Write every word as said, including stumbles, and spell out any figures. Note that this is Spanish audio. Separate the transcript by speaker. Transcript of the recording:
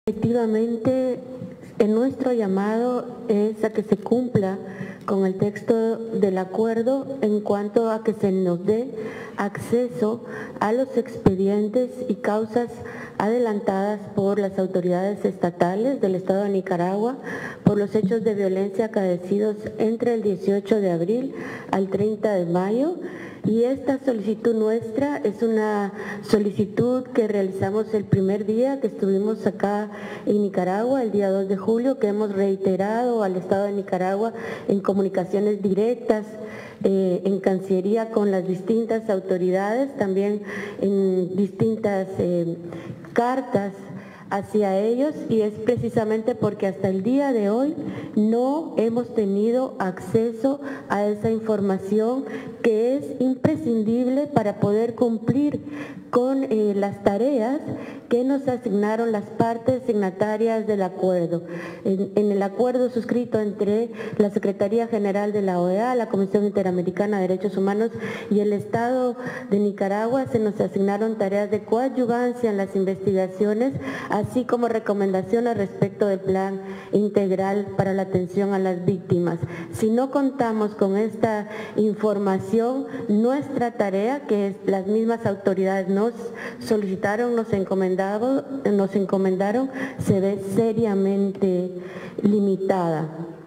Speaker 1: Efectivamente, en nuestro llamado es a que se cumpla con el texto del acuerdo en cuanto a que se nos dé acceso a los expedientes y causas adelantadas por las autoridades estatales del Estado de Nicaragua por los hechos de violencia acaecidos entre el dieciocho de abril al treinta de mayo. Y esta solicitud nuestra es una solicitud que realizamos el primer día que estuvimos acá en Nicaragua, el día dos de julio, que hemos reiterado al Estado de Nicaragua en comunicaciones directas, eh, en Cancillería con las distintas autoridades, también en distintas eh, cartas hacia ellos, y es precisamente porque hasta el día de hoy no hemos tenido acceso a esa información que es imprescindible para poder cumplir con eh, las tareas que nos asignaron las partes signatarias del acuerdo. En, en el acuerdo suscrito entre la Secretaría General de la O E A, la Comisión Interamericana de Derechos Humanos y el Estado de Nicaragua se nos asignaron tareas de coadyuvancia en las investigaciones, así como recomendaciones respecto del plan integral para la atención a las víctimas. Si no contamos con esta información, nuestra tarea, que las mismas autoridades nos solicitaron, nos encomendaron, nos encomendaron, se ve seriamente limitada.